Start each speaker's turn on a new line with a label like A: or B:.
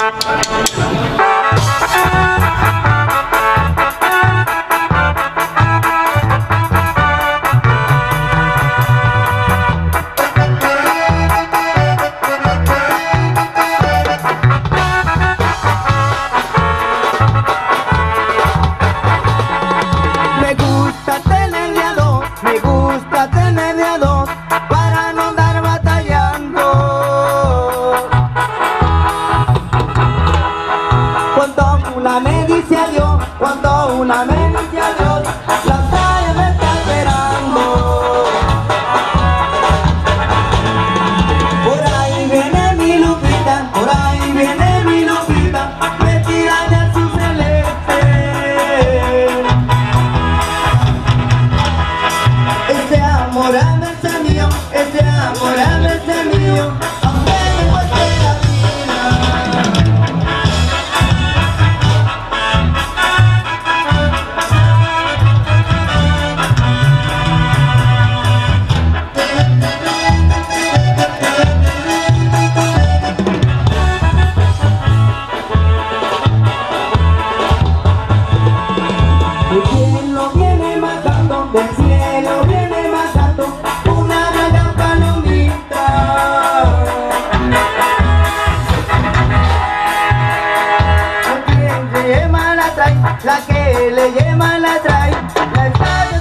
A: Una me dice adiós, la playa me está esperando. Por ahí viene mi Lupita, por ahí viene mi Lupita, vestida de azul celeste. Ese amor a veces mío, ese amor a veces mío, aunque me cueste la vida. El cielo viene matando, del cielo viene matando una gran palomita. La que le lleva la trae, la que le lleva la trae, la está